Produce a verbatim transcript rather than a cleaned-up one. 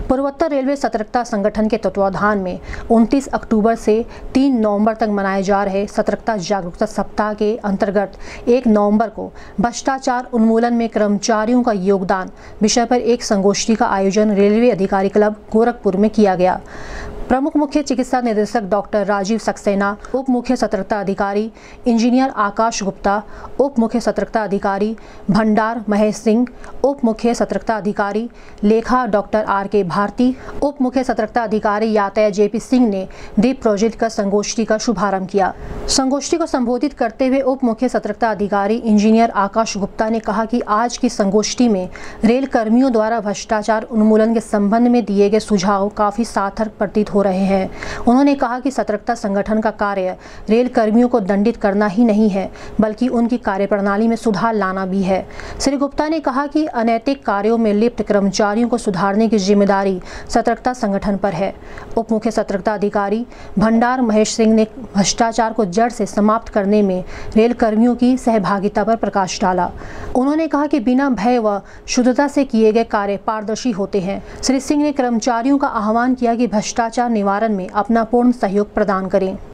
पूर्वोत्तर रेलवे सतर्कता संगठन के तत्वावधान में उनतीस अक्टूबर से तीन नवंबर तक मनाए जा रहे सतर्कता जागरूकता सप्ताह के अंतर्गत एक नवंबर को भ्रष्टाचार उन्मूलन में कर्मचारियों का योगदान विषय पर एक संगोष्ठी का आयोजन रेलवे अधिकारी क्लब गोरखपुर में किया गया। प्रमुख मुख्य चिकित्सा निदेशक डॉक्टर राजीव सक्सेना, उप मुख्य सतर्कता अधिकारी इंजीनियर आकाश गुप्ता, उप मुख्य सतर्कता अधिकारी भंडार महेश सिंह, उप मुख्य सतर्कता अधिकारी लेखा डॉक्टर आर के भारती, उप मुख्य सतर्कता अधिकारी यातायात जेपी सिंह ने दीप प्रोजेक्ट का संगोष्ठी का शुभारंभ किया। संगोष्ठी को संबोधित करते हुए उप मुख्य सतर्कता अधिकारी इंजीनियर आकाश गुप्ता ने कहा कि आज की संगोष्ठी में रेल कर्मियों द्वारा भ्रष्टाचार उन्मूलन के संबंध में दिए गए सुझाव काफी सार्थक प्रतीत हो रहे हैं। उन्होंने कहा कि सतर्कता संगठन का कार्य रेल कर्मियों को दंडित करना ही नहीं है, बल्कि उनकी कार्यप्रणाली में सुधार लाना भी है। श्री गुप्ता ने कहा कि अनैतिक कार्यों में लिप्त कर्मचारियों को सुधारने की जिम्मेदारी सतर्कता संगठन पर है। उप मुख्य सतर्कता अधिकारी भंडार महेश सिंह ने भ्रष्टाचार को जड़ से समाप्त करने में रेल कर्मियों की सहभागिता पर प्रकाश डाला। उन्होंने कहा कि बिना भय व शुद्धता से किए गए कार्य पारदर्शी होते हैं। श्री सिंह ने कर्मचारियों का आह्वान किया कि भ्रष्टाचार निवारण में अपना पूर्ण सहयोग प्रदान करें।